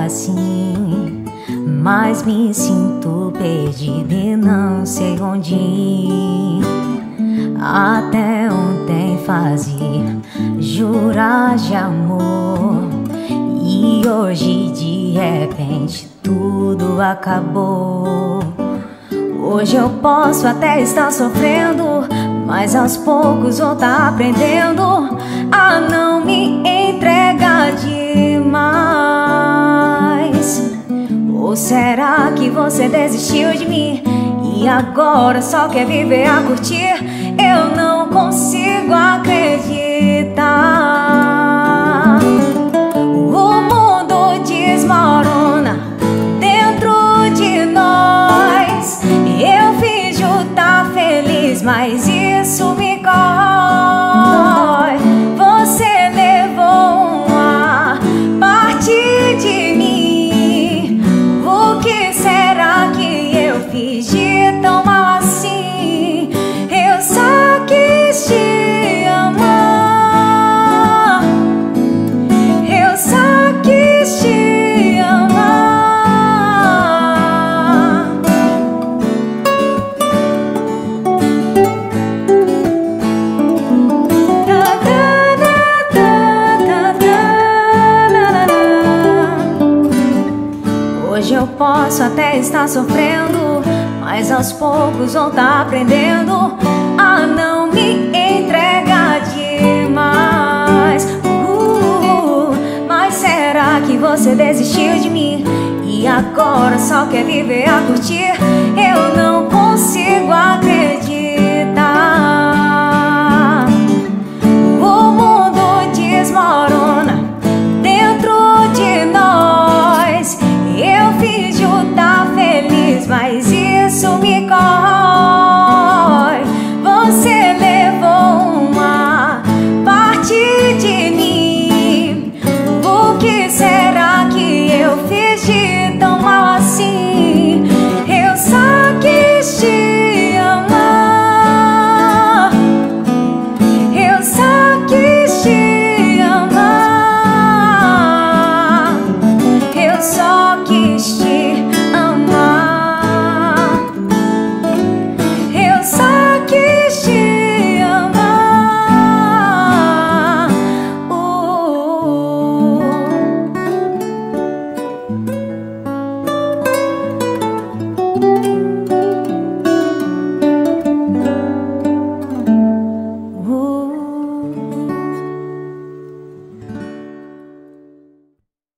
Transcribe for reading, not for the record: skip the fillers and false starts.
assim, mas me sinto perdida e não sei onde ir. Até ontem fazia jurar de amor, e hoje de repente tudo acabou. Hoje eu posso até estar sofrendo, mas aos poucos vou estar aprendendo a não me entregar demais. Ou será que você desistiu de mim e agora só quer viver a curtir? Eu não consigo acreditar. O mundo desmorona dentro de nós. Eu finjo tá feliz, mas isso me corrói. Você levou uma parte de mim. O que será que eu fiz de tão mal assim? Eu só quis te amar. Eu só quis te amar. Hoje eu posso até estar sofrendo, mas aos poucos vou estar aprendendo a não me entregar demais. Mas será que você desistiu de mim e agora só quer viver a curtir? Eu não consigo acreditar. O mundo desmorona dentro de nós. Eu finjo tá feliz, mas isso me corrói. Você levou uma parte de mim. O que será que eu fiz de tão mal assim? Eu só quis te amar. Eu só quis te amar. Eu só quis te amar. Eu só quis te amar.